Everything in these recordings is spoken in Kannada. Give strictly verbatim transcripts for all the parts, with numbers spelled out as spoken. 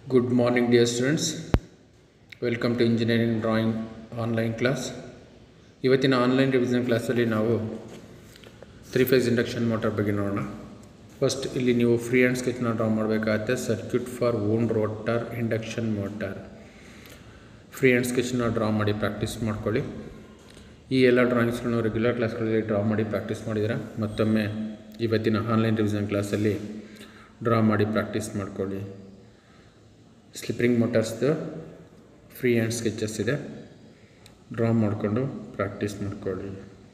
Good morning, dear students. Welcome to Engineering Drawing Online class. ಇವತ್ತಿನ ಆನ್ಲೈನ್ ರಿವಿಷನ್ ಕ್ಲಾಸಲ್ಲಿ ನಾವು ತ್ರೀ ಫೇಸ್ ಇಂಡಕ್ಷನ್ ಮೋಟರ್ ಬಗ್ಗೆ ನೋಡೋಣ. ಫಸ್ಟ್ ಇಲ್ಲಿ ನೀವು ಫ್ರೀ ಹ್ಯಾಂಡ್ ಸ್ಕೆಚ್ನ ಡ್ರಾ ಮಾಡಬೇಕಾಗುತ್ತೆ. Circuit for wound rotor induction motor. Free hand ಸ್ಕೆಚ್ನ ಡ್ರಾ ಮಾಡಿ ಪ್ರಾಕ್ಟೀಸ್ ಮಾಡ್ಕೊಳ್ಳಿ. ಈ ಎಲ್ಲ ಡ್ರಾಯಿಂಗ್ಸ್ಗಳನ್ನು ರೆಗ್ಯುಲರ್ ಕ್ಲಾಸ್ಗಳಲ್ಲಿ ಡ್ರಾ ಮಾಡಿ ಪ್ರಾಕ್ಟೀಸ್ ಮಾಡಿದರೆ ಮತ್ತೊಮ್ಮೆ ಇವತ್ತಿನ ಆನ್ಲೈನ್ ರಿವಿಷನ್ ಕ್ಲಾಸಲ್ಲಿ ಡ್ರಾ ಮಾಡಿ ಪ್ರಾಕ್ಟೀಸ್ ಮಾಡ್ಕೊಳ್ಳಿ. ಸ್ಲಿಪ್ರಿಂಗ್ ಮೋಟರ್ಸ್ದು ಫ್ರೀ ಹ್ಯಾಂಡ್ ಸ್ಕೆಚಸ್ ಇದೆ, ಡ್ರಾ ಮಾಡಿಕೊಂಡು ಪ್ರಾಕ್ಟೀಸ್ ಮಾಡ್ಕೊಳ್ಳಿ.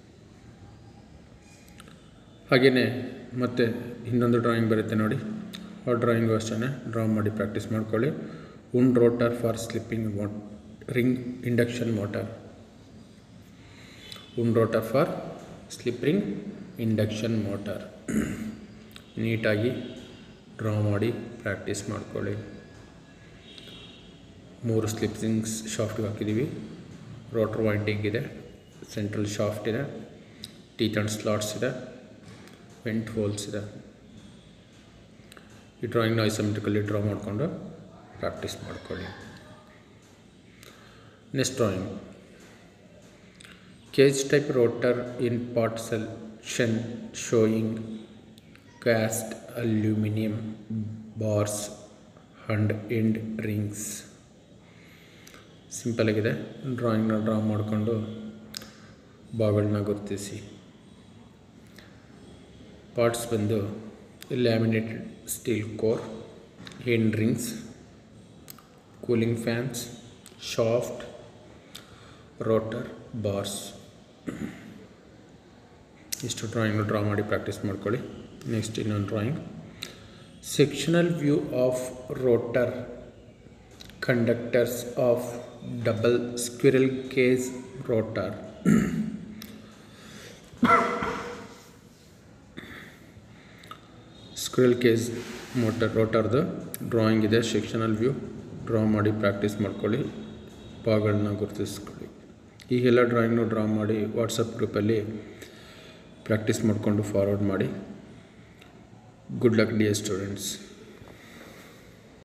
ಹಾಗೆಯೇ ಮತ್ತೆ ಇನ್ನೊಂದು ಡ್ರಾಯಿಂಗ್ ಬರುತ್ತೆ ನೋಡಿ, ಆ ಡ್ರಾಯಿಂಗು ಅಷ್ಟೇ ಡ್ರಾ ಮಾಡಿ ಪ್ರಾಕ್ಟೀಸ್ ಮಾಡ್ಕೊಳ್ಳಿ. ಉಂಡ್ ರೋಟರ್ ಫಾರ್ ಸ್ಲಿಪ್ಪಿಂಗ್ ಮೋಟ್ ring induction motor. Wound rotor for slip ring induction motor ನೀಟಾಗಿ ಡ್ರಾ ಮಾಡಿ ಪ್ರಾಕ್ಟೀಸ್ ಮಾಡ್ಕೊಳ್ಳಿ. ಮೂರು ಸ್ಲಿಪ್ರಿಂಗ್ಸ್ ಶಾಫ್ಟ್ಗೆ ಹಾಕಿದ್ದೀವಿ. ರೋಟರ್ ವೈಂಡಿಂಗ್ ಇದೆ, ಸೆಂಟ್ರಲ್ ಶಾಫ್ಟ್ ಇದೆ, ಟೀತ್ ಆ್ಯಂಡ್ ಸ್ಲಾಟ್ಸ್ ಇದೆ, ವೆಂಟ್ ಹೋಲ್ಸ್ ಇದೆ. ಈ ಡ್ರಾಯಿಂಗ್ನ ಐಸೋಮೆಟ್ರಿಕಲ್ಲಿ ಡ್ರಾ ಮಾಡಿಕೊಂಡು ಪ್ರಾಕ್ಟೀಸ್ ಮಾಡ್ಕೊಳ್ಳಿ. Next drawing, cage type rotor in part section showing cast aluminium bars and end rings. Simple ಆಗಿದೆ. ಡ್ರಾಯಿಂಗ್ನ ಡ್ರಾ ಮಾಡಿಕೊಂಡು ಬಾಗಳನ್ನ ಗುರುತಿಸಿ. ಪಾರ್ಟ್ಸ್ ಬಂದು laminated steel core, end rings, cooling fans, shaft, rotor bars. ಇಷ್ಟು ಡ್ರಾಯಿಂಗ್ನ ಡ್ರಾ ಮಾಡಿ ಪ್ರಾಕ್ಟೀಸ್ ಮಾಡ್ಕೊಳ್ಳಿ. ನೆಕ್ಸ್ಟ್ ಇನ್ನೊಂದು drawing, sectional view of rotor conductors of double squirrel cage rotor. Squirrel cage motor ರೋಟರ್ದು ಡ್ರಾಯಿಂಗ್ ಇದೆ, ಸೆಕ್ಷನಲ್ ವ್ಯೂ. ಡ್ರಾ ಮಾಡಿ ಪ್ರಾಕ್ಟೀಸ್ ಮಾಡ್ಕೊಳ್ಳಿ, ಭಾಗಗಳನ್ನ ಗುರುತಿಸ್ಕೊಳ್ಳಿ. ಈ ಎಲ್ಲ ಡ್ರಾಯಿಂಗ್ನು ಡ್ರಾ ಮಾಡಿ ವಾಟ್ಸಪ್ ಗ್ರೂಪಲ್ಲಿ ಪ್ರಾಕ್ಟೀಸ್ ಮಾಡಿಕೊಂಡು ಫಾರ್ವರ್ಡ್ ಮಾಡಿ. Good luck dear students.